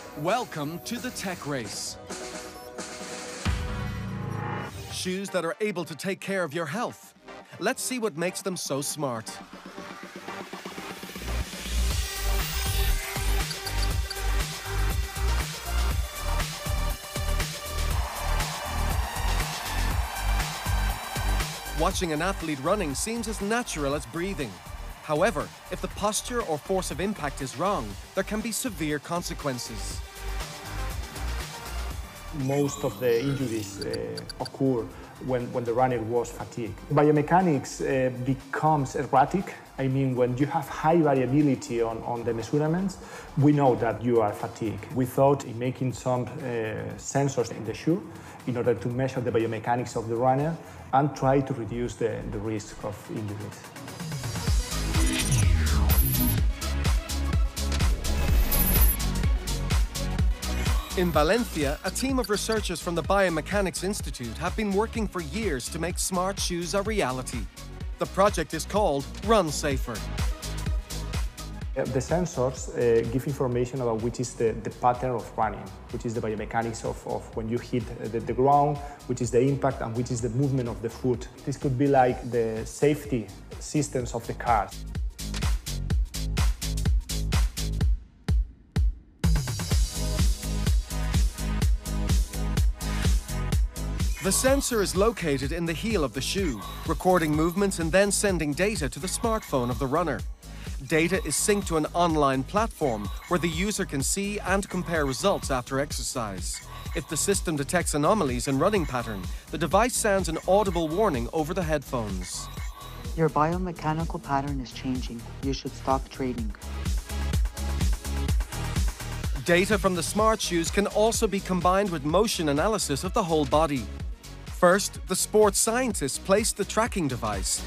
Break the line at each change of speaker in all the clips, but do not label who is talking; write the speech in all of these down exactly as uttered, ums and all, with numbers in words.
Welcome to the Tech Race. Shoes that are able to take care of your health. Let's see what makes them so smart. Watching an athlete running seems as natural as breathing. However, if the posture or force of impact is wrong, there can be severe consequences.
Most of the injuries uh, occur when, when the runner was fatigued. Biomechanics uh, becomes erratic. I mean, when you have high variability on, on the measurements, we know that you are fatigued. We thought in making some uh, sensors in the shoe in order to measure the biomechanics of the runner and try to reduce the, the risk of injuries.
In Valencia, a team of researchers from the Biomechanics Institute have been working for years to make smart shoes a reality. The project is called Run Safer.
The sensors uh, give information about which is the, the pattern of running, which is the biomechanics of, of when you hit the, the ground, which is the impact, and which is the movement of the foot. This could be like the safety systems of the car.
The sensor is located in the heel of the shoe, recording movements and then sending data to the smartphone of the runner. Data is synced to an online platform where the user can see and compare results after exercise. If the system detects anomalies in running pattern, the device sounds an audible warning over the headphones.
Your biomechanical pattern is changing. You should stop training.
Data from the smart shoes can also be combined with motion analysis of the whole body. First, the sports scientists placed the tracking device.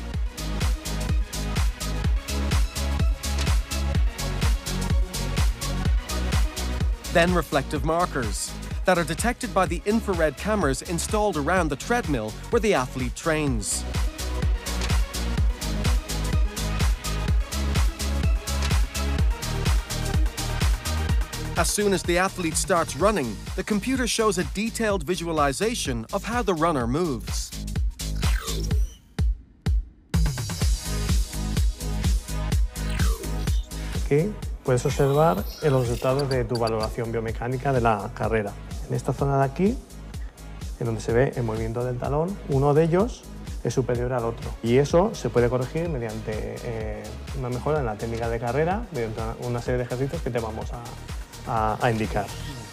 Then reflective markers that are detected by the infrared cameras installed around the treadmill where the athlete trains. As soon as the athlete starts running, the computer shows a detailed visualization of how the runner moves.
Aquí puedes observar los resultados de tu valoración biomecánica de la carrera. En esta zona de aquí, en donde se ve el movimiento del talón, uno de ellos es superior al otro. Y eso se puede corregir mediante eh, una mejora en la técnica de carrera, mediante una, una serie de ejercicios que te vamos a A, a indicar.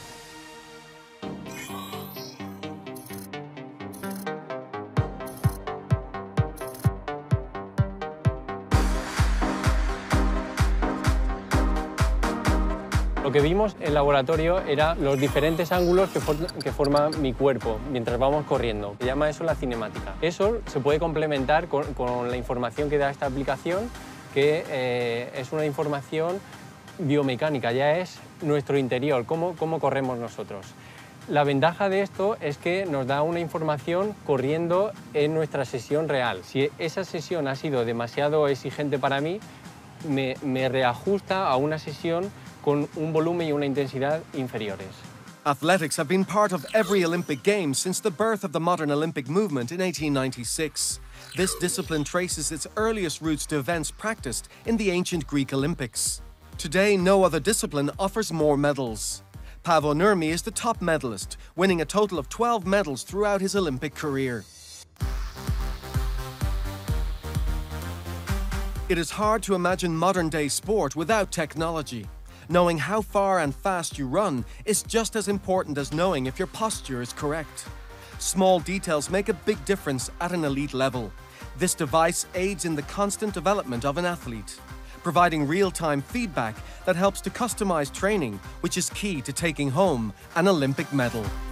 Lo que vimos en el laboratorio era los diferentes ángulos que, for que forma mi cuerpo mientras vamos corriendo. Se llama eso la cinemática. Eso se puede complementar con, con la información que da esta aplicación, que eh, es una información biomecánica, ya es nuestro interior, cómo, cómo corremos nosotros. La ventaja de esto es que nos da una información corriendo en nuestra sesión real. Si esa sesión ha sido demasiado exigente para mí, me, me reajusta a una sesión con un volumen y una intensidad inferiores.
Athletics have been part of every Olympic Games since the birth of the modern Olympic movement in eighteen ninety-six. This discipline traces its earliest roots to events practiced in the ancient Greek Olympics. Today, no other discipline offers more medals. Paavo Nurmi is the top medalist, winning a total of twelve medals throughout his Olympic career. It is hard to imagine modern-day sport without technology. Knowing how far and fast you run is just as important as knowing if your posture is correct. Small details make a big difference at an elite level. This device aids in the constant development of an athlete, providing real-time feedback that helps to customize training, which is key to taking home an Olympic medal.